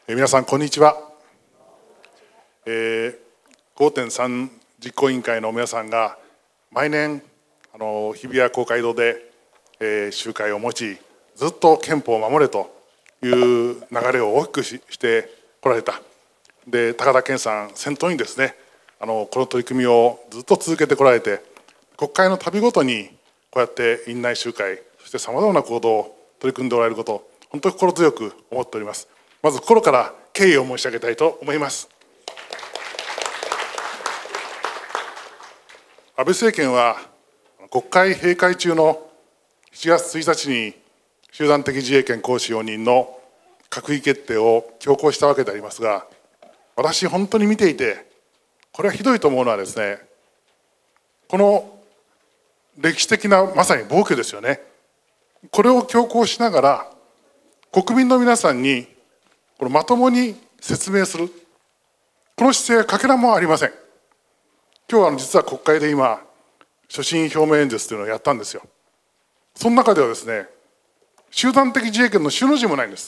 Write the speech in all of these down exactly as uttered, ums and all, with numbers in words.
えー、皆さんこんにちは。えー、ごてんさん 実行委員会の皆さんが毎年あの日比谷公会堂で、えー、集会を持ち、ずっと憲法を守れという流れを大きく し, してこられた。で、高田健さん先頭にですね、あのこの取り組みをずっと続けてこられて、国会の度ごとにこうやって院内集会、そしてさまざまな行動を取り組んでおられること、本当に心強く思っております。まず心から敬意を申し上げたいと思います。安倍政権は国会閉会中のしちがつついたちに集団的自衛権行使容認の閣議決定を強行したわけでありますが、私本当に見ていてこれはひどいと思うのはですね、この歴史的なまさに暴挙ですよね。これを強行しながら国民の皆さんにこれまともに説明する、この姿勢はかけらもありません。今日は実は国会で今所信表明演説というのをやったんですよ。その中ではですね、集団的自衛権の種の字もないんです。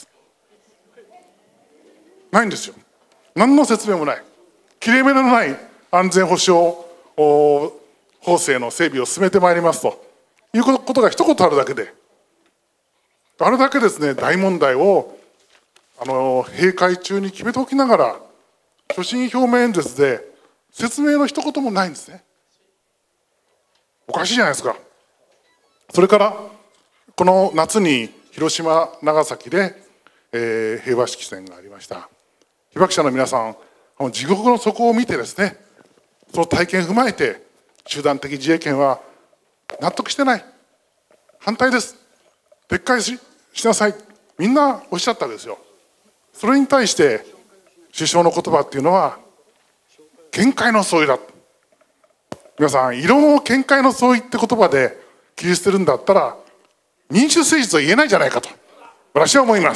ないんですよ。何の説明もない。切れ目のない安全保障法制の整備を進めてまいりますということが一言あるだけで、あれだけですね、大問題をあの閉会中に決めておきながら、所信表明演説で説明の一言もないんですね。おかしいじゃないですか。それからこの夏に広島、長崎で、えー、平和式典がありました。被爆者の皆さん、地獄の底を見てですね、その体験を踏まえて、集団的自衛権は納得してない、反対です、撤回 し, しなさい、みんなおっしゃったわけですよ。それに対して首相の言葉っていうのは見解の相違だ。皆さん、異論を見解の相違って言葉で切り捨てるんだったら民主政治と言えないじゃないかと私は思います。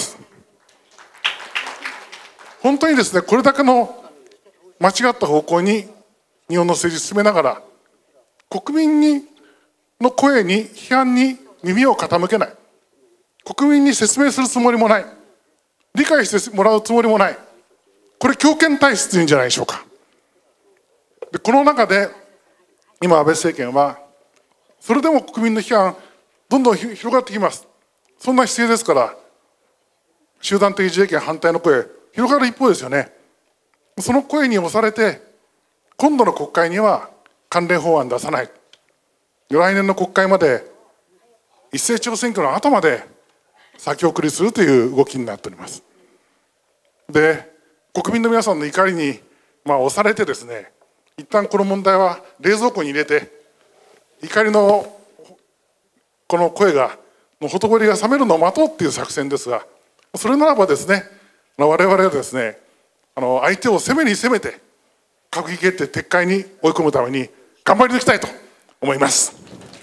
本当にですね、これだけの間違った方向に日本の政治を進めながら、国民にの声に、批判に耳を傾けない、国民に説明するつもりもない、理解してもらうつもりもない、これ強権体質というんじゃないでしょうか。で、この中で今安倍政権はそれでも国民の批判どんどん広がってきます。そんな姿勢ですから、集団的自衛権反対の声広がる一方ですよね。その声に押されて今度の国会には関連法案出さない、来年の国会まで一斉調選挙の後まで先送りするという動きになっております。で、国民の皆さんの怒りに、まあ、押されてですね、一旦この問題は冷蔵庫に入れて、怒りのこの声がのほとぼりが冷めるのを待とうっていう作戦ですが、それならばですね、我々はですね、あの相手を攻めに攻めて閣議決定撤回に追い込むために頑張り抜きたいと思います。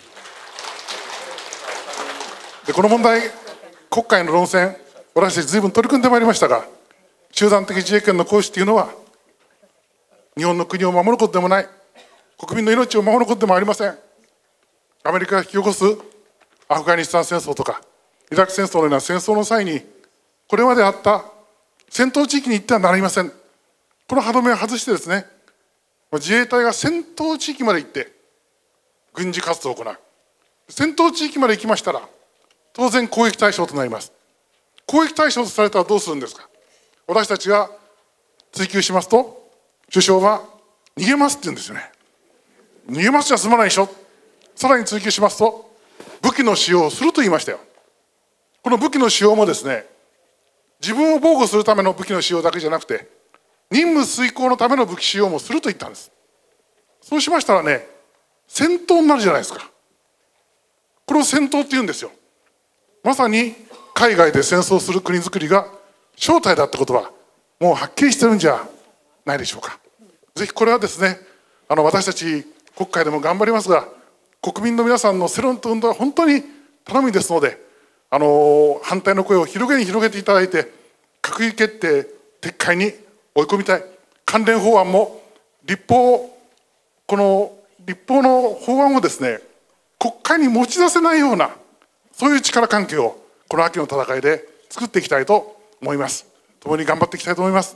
で、この問題、国会の論戦、私たち随分取り組んでまいりましたが、集団的自衛権の行使というのは日本の国を守ることでもない、国民の命を守ることでもありません。アメリカが引き起こすアフガニスタン戦争とかイラク戦争のような戦争の際に、これまであった戦闘地域に行ってはなりません。この歯止めを外してですね、自衛隊が戦闘地域まで行って軍事活動を行う。戦闘地域まで行きましたら当然攻撃対象となります。攻撃対象とされたらどうするんですか。私たちが追及しますと、首相は逃げますって言うんですよね。逃げますじゃ済まないでしょ。さらに追及しますと、武器の使用をすると言いましたよ。この武器の使用もですね、自分を防護するための武器の使用だけじゃなくて、任務遂行のための武器使用もすると言ったんです。そうしましたらね、戦闘になるじゃないですか。これを戦闘って言うんですよ。まさに海外で戦争する国づくりが正体だってことはもうはっきりしてるんじゃないでしょうか。ぜひこれはですね、あの私たち国会でも頑張りますが、国民の皆さんの世論と運動は本当に頼みですので、あの反対の声を広げに広げていただいて、閣議決定撤回に追い込みたい。関連法案も立法、この立法の法案をですね、国会に持ち出せないような、そういう力関係をこの秋の戦いで作っていきたいと思います。 共に頑張っていきたいと思います。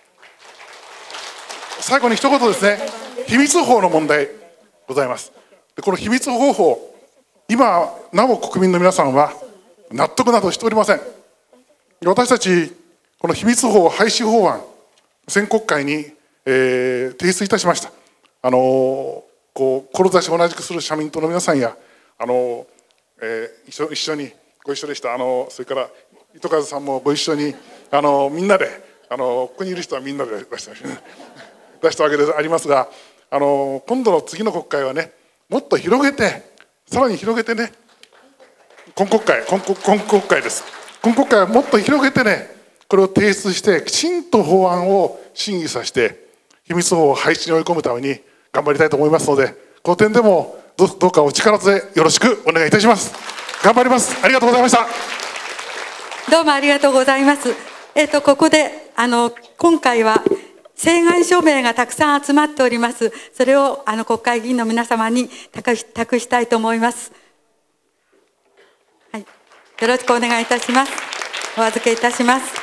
最後に一言ですね、秘密法の問題ございます。でこの秘密方法、今なお国民の皆さんは納得などしておりません。私たちこの秘密法廃止法案、先国会に、えー、提出いたしました。あのー、こう志を同じくする社民党の皆さんや、あのーえー、一緒一緒にご一緒でした、あのー、それから糸数さんもご一緒に、あのー、みんなで、あのー、ここにいる人はみんなで出した出したわけでありますが、あのー、今度の次の国会はね、もっと広げて、さらに広げてね、今国会、今国、今国会です。今国会はもっと広げてね、これを提出して、きちんと法案を審議させて、秘密法を廃止に追い込むために頑張りたいと思いますので、この点でもどうかお力添えよろしくお願いいたします。頑張ります。ありがとうございました。 どうもありがとうございます。えっと、ここで、あの、今回は、請願署名がたくさん集まっております。それをあの国会議員の皆様に託し、託したいと思います。はい。よろしくお願いいたします。お預けいたします。